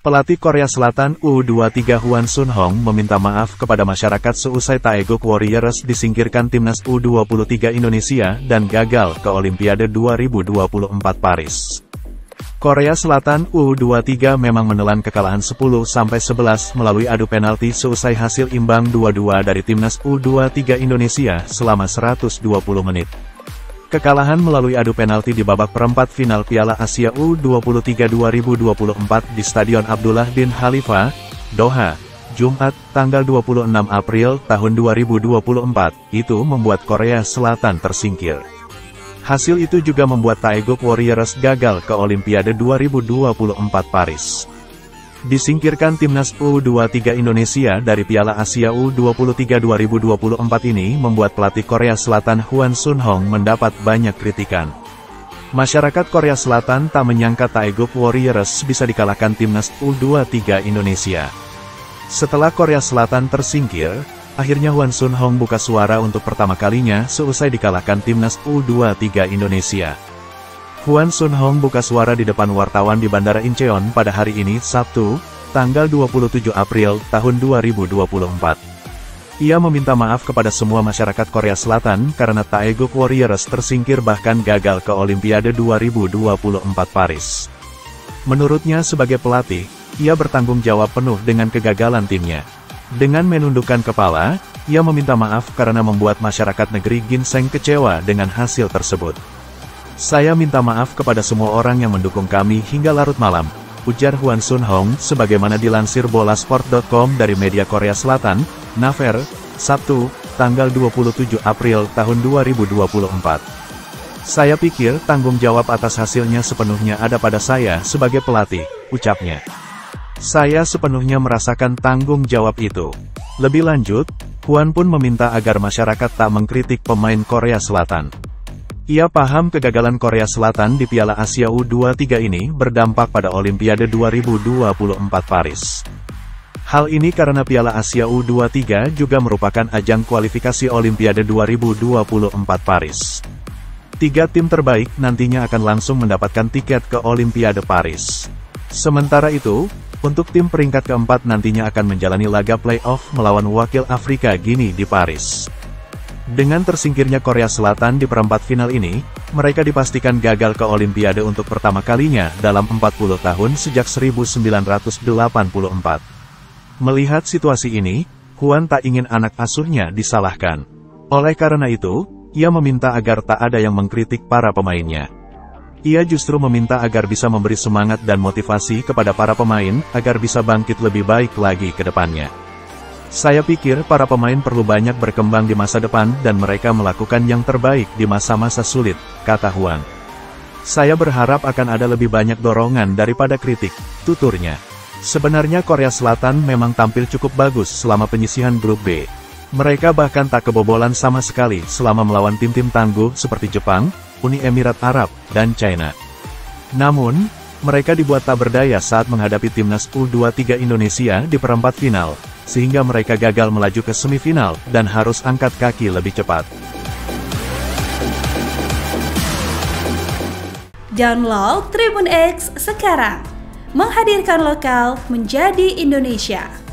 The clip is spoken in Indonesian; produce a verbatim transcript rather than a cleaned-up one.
Pelatih Korea Selatan U dua puluh tiga Hwang Sun-hong meminta maaf kepada masyarakat seusai Taeguk Warriors disingkirkan timnas U dua puluh tiga Indonesia dan gagal ke Olimpiade dua ribu dua puluh empat Paris. Korea Selatan U dua puluh tiga memang menelan kekalahan sepuluh sampai sebelas melalui adu penalti seusai hasil imbang dua dua dari timnas U dua puluh tiga Indonesia selama seratus dua puluh menit. Kekalahan melalui adu penalti di babak perempat final Piala Asia U dua puluh tiga dua ribu dua puluh empat di Stadion Abdullah bin Khalifa, Doha, Jumat, tanggal dua puluh enam April tahun dua ribu dua puluh empat, itu membuat Korea Selatan tersingkir. Hasil itu juga membuat Taeguk Warriors gagal ke Olimpiade dua ribu dua puluh empat Paris. Disingkirkan timnas U dua puluh tiga Indonesia dari Piala Asia U dua puluh tiga dua ribu dua puluh empat ini membuat pelatih Korea Selatan Hwang Sun-hong mendapat banyak kritikan. Masyarakat Korea Selatan tak menyangka Taeguk Warriors bisa dikalahkan timnas U dua puluh tiga Indonesia. Setelah Korea Selatan tersingkir, akhirnya Hwang Sun-hong buka suara untuk pertama kalinya seusai dikalahkan timnas U dua puluh tiga Indonesia. Hwang Sun-hong buka suara di depan wartawan di Bandara Incheon pada hari ini, Sabtu, tanggal dua puluh tujuh April tahun dua ribu dua puluh empat. Ia meminta maaf kepada semua masyarakat Korea Selatan karena Taeguk Warriors tersingkir bahkan gagal ke Olimpiade dua ribu dua puluh empat Paris. Menurutnya sebagai pelatih, ia bertanggung jawab penuh dengan kegagalan timnya. Dengan menundukkan kepala, ia meminta maaf karena membuat masyarakat negeri ginseng kecewa dengan hasil tersebut. Saya minta maaf kepada semua orang yang mendukung kami hingga larut malam, ujar Hwang Sun-hong sebagaimana dilansir bolasport titik com dari media Korea Selatan, Naver, Sabtu, tanggal dua puluh tujuh April tahun dua ribu dua puluh empat. Saya pikir tanggung jawab atas hasilnya sepenuhnya ada pada saya sebagai pelatih, ucapnya. Saya sepenuhnya merasakan tanggung jawab itu. Lebih lanjut, Hwang pun meminta agar masyarakat tak mengkritik pemain Korea Selatan. Ia paham kegagalan Korea Selatan di Piala Asia U dua puluh tiga ini berdampak pada Olimpiade dua ribu dua puluh empat Paris. Hal ini karena Piala Asia U dua puluh tiga juga merupakan ajang kualifikasi Olimpiade dua ribu dua puluh empat Paris. Tiga tim terbaik nantinya akan langsung mendapatkan tiket ke Olimpiade Paris. Sementara itu, untuk tim peringkat keempat nantinya akan menjalani laga play-off melawan wakil Afrika Gini di Paris. Dengan tersingkirnya Korea Selatan di perempat final ini, mereka dipastikan gagal ke Olimpiade untuk pertama kalinya dalam empat puluh tahun sejak seribu sembilan ratus delapan puluh empat. Melihat situasi ini, Hwang tak ingin anak asuhnya disalahkan. Oleh karena itu, ia meminta agar tak ada yang mengkritik para pemainnya. Ia justru meminta agar bisa memberi semangat dan motivasi kepada para pemain, agar bisa bangkit lebih baik lagi ke depannya. Saya pikir para pemain perlu banyak berkembang di masa depan dan mereka melakukan yang terbaik di masa-masa sulit, kata Hwang. Saya berharap akan ada lebih banyak dorongan daripada kritik, tuturnya. Sebenarnya Korea Selatan memang tampil cukup bagus selama penyisihan grup B. Mereka bahkan tak kebobolan sama sekali selama melawan tim-tim tangguh seperti Jepang, Uni Emirat Arab, dan China. Namun, mereka dibuat tak berdaya saat menghadapi timnas U dua puluh tiga Indonesia di perempat final, sehingga mereka gagal melaju ke semifinal dan harus angkat kaki lebih cepat. Download Tribun X sekarang, menghadirkan lokal menjadi Indonesia.